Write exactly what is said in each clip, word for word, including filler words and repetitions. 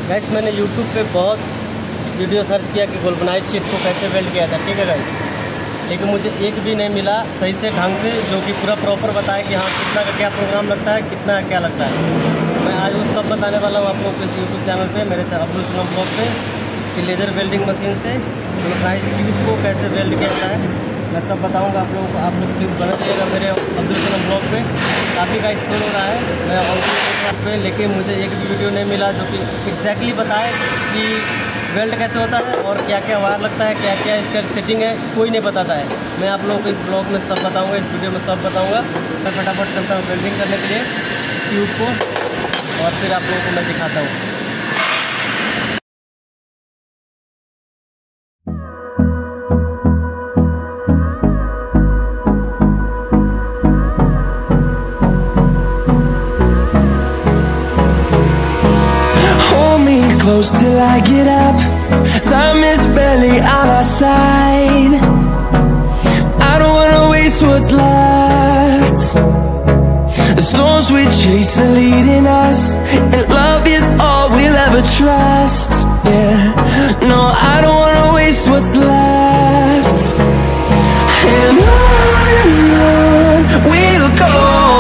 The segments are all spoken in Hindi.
गाइस मैंने यूट्यूब पे बहुत वीडियो सर्च किया कि गोल्डनाइज शीट को कैसे वेल्ड किया था, ठीक है गाइस, लेकिन मुझे एक भी नहीं मिला सही से ढंग से जो कि पूरा प्रॉपर बताए कि हाँ कितना का क्या प्रोग्राम लगता है, कितना का क्या लगता है। मैं आज वो सब बताने वाला हूँ आप लोगों को इस यूट्यूब चैनल पे, मेरे से अब्दुल सलाम ब्लॉग पे, कि लेज़र वेल्डिंग मशीन से गोल्डनाइज ट्यूब को कैसे वेल्ड किया जाता है। मैं सब बताऊंगा आप लोगों को। आप लोग प्लीज़ बने रहिएगा मेरे अब्दुल सलाम ब्लॉग पे। काफ़ी गाइस सुन हो रहा है मैं ऑनलाइन पे, लेकिन मुझे एक भी वीडियो नहीं मिला जो कि एग्जैक्टली बताए कि वेल्ड कैसे होता है और क्या क्या वायर लगता है, क्या क्या इसका सेटिंग है, कोई नहीं बताता है। मैं आप लोगों को इस ब्लॉग में सब बताऊंगा, इस वीडियो में सब बताऊंगा। मैं फटाफट चलता हूँ वेल्डिंग करने के लिए ट्यूब को और फिर आप लोगों को मैं दिखाता हूँ। Close till I get up. Time is barely on our side. I don't wanna waste what's left. The storms we chase are leading us, and love is all we'll ever trust. Yeah, no, I don't wanna waste what's left. And on and on we'll go,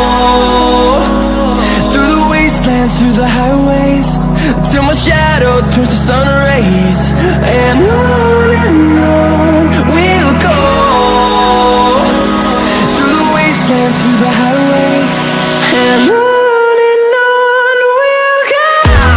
through the wastelands, through the highways, till my shadow turns to sun rays. And on and on we'll go, through the wastelands, through the highways. And on and on we'll go.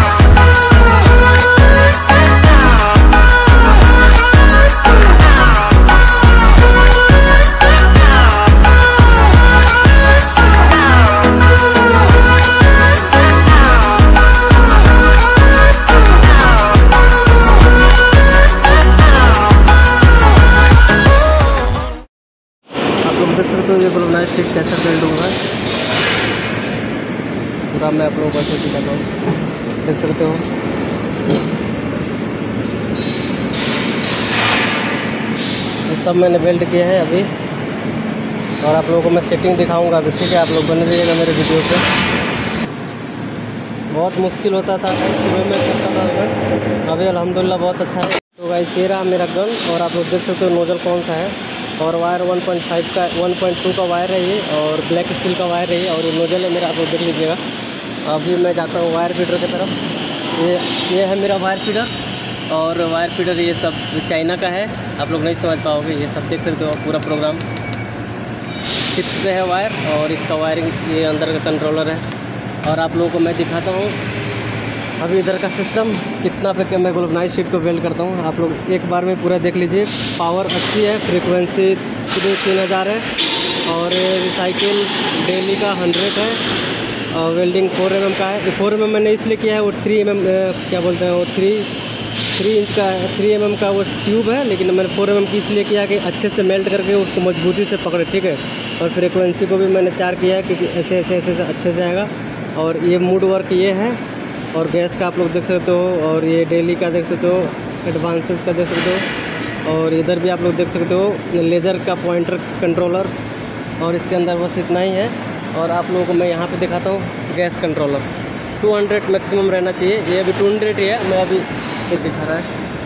देख सकते हो ये गोल्डनाइज शीट कैसे वेल्ड होगा पूरा, मैं आप लोगों को ऐसे दिखाता हूँ। देख सकते हो ये सब मैंने वेल्ड किया है अभी, और आप लोगों को मैं सेटिंग दिखाऊंगा अभी, ठीक है। आप लोग बने रहिएगा मेरे वीडियो पे। बहुत मुश्किल होता था सुबह में करता था मैं, अभी अल्हम्दुलिल्लाह बहुत अच्छा है। तो गाइस ये रहा मेरा गन, और आप लोग देख सकते हो नोजल कौन सा है, और वायर वन पॉइंट फाइव का वन पॉइंट टू का वायर है ये, और ब्लैक स्टील का वायर है ये, और ये नोजल है मेरा, आप लोग देख लीजिएगा। अभी मैं जाता हूँ वायर फीडर की तरफ। ये ये है मेरा वायर फीडर, और वायर फीडर ये सब चाइना का है, आप लोग नहीं समझ पाओगे। ये सब देख सकते हो पूरा प्रोग्राम सिक्स पे है वायर, और इसका वायरिंग ये अंदर का कंट्रोलर है। और आप लोगों को मैं दिखाता हूँ अभी इधर का सिस्टम कितना पे के मैं गोल्डनाइज शीट को वेल्ड करता हूँ। आप लोग एक बार में पूरा देख लीजिए। पावर अस्सी है, फ्रीक्वेंसी तीन हज़ार है, और रिसाइकिल डेली का हंड्रेड है, और वेल्डिंग फोर एम एम का है। फोर एम एम मैंने इसलिए किया है, वो थ्री एम एम क्या बोलते हैं वो थ्री थ्री इंच का थ्री एम एम का वो ट्यूब है, लेकिन मैंने फोर एम एम की इसलिए किया कि अच्छे से मेल्ट करके उसको मजबूती से पकड़े, ठीक है। और फ्रीक्वेंसी को भी मैंने चार किया है क्योंकि ऐसे ऐसे ऐसे अच्छे से आएगा। और ये मूड वर्क ये है, और गैस का आप लोग देख सकते हो, और ये डेली का देख सकते हो, एडवांसेस का देख सकते हो, और इधर भी आप लोग देख सकते हो लेज़र का पॉइंटर कंट्रोलर, और इसके अंदर बस इतना ही है। और आप लोगों को मैं यहाँ पे दिखाता हूँ gas controller two hundred maximum रहना चाहिए। ये अभी टू हंड्रेड ही है, मैं अभी ये दिखा रहा है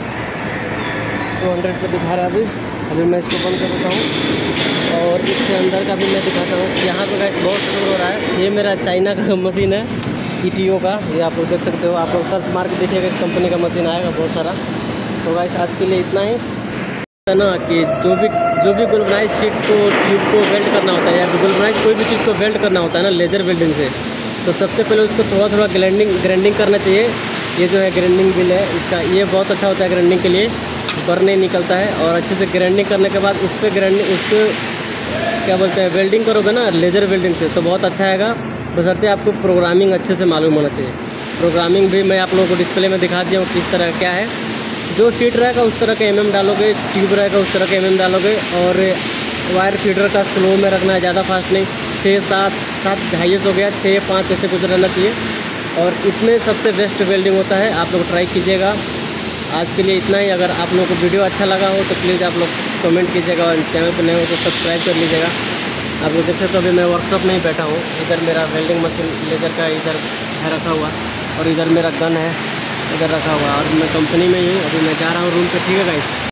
टू हंड्रेड पे दिखा रहा है अभी। अभी मैं इसको बंद कर देता हूँ, और इसके अंदर का भी मैं दिखाता हूँ। यहाँ पे गैस बहुत शोर हो रहा है। ये मेरा चाइना का मशीन है, ई टी ओ का, ये आप लोग देख सकते हो। आप लोग सर्च मार के देखिएगा, इस कंपनी का मशीन आएगा बहुत सारा। तो गाइस आज के लिए इतना ही है ना, कि जो भी जो भी गोल्डनाइज शीट को ट्यूब को वेल्ड करना होता है, या गोल्डनाइज कोई भी चीज़ को वेल्ड करना होता है ना लेज़र वेल्डिंग से, तो सबसे पहले उसको थोड़ा थोड़ा ग्राइंडिंग ग्राइंडिंग करना चाहिए। ये जो है ग्राइंडिंग बिल है इसका, ये बहुत अच्छा होता है ग्राइंडिंग के लिए, बर नहीं निकलता है। और अच्छे से ग्राइंडिंग करने के बाद उस पर ग्राइंडिंग उस पर क्या बोलते हैं वेल्डिंग करोगे ना लेज़र वेल्डिंग से, तो बहुत अच्छा आएगा। बशर्ते आपको प्रोग्रामिंग अच्छे से मालूम होना चाहिए। प्रोग्रामिंग भी मैं आप लोगों को डिस्प्ले में दिखा दिया हूँ किस तरह क्या है। जो सीट रहेगा उस तरह का एम एम डालोगे, ट्यूब रहेगा उस तरह का एम एम डालोगे, और वायर फीडर का स्लो में रखना है, ज़्यादा फास्ट नहीं। छः सात सात हाईएस्ट हो गया, छः पाँच ऐसे कुछ रहना चाहिए। और इसमें सबसे बेस्ट वेल्डिंग होता है, आप लोग ट्राई कीजिएगा। आज के लिए इतना ही। अगर आप लोगों को वीडियो अच्छा लगा हो तो प्लीज़ आप लोग कमेंट कीजिएगा, और चैनल पर नए हो तो सब्सक्राइब कर लीजिएगा। आप लोग देख सकते हो अभी मैं वर्कशॉप में ही बैठा हूँ। इधर मेरा वेल्डिंग मशीन लेज़र का इधर है रखा हुआ, और इधर मेरा गन है। इधर रखा हुआ है और मैं कंपनी में ही हूँ, अभी मैं जा रहा हूँ रूम पे। ठीक है गाइस।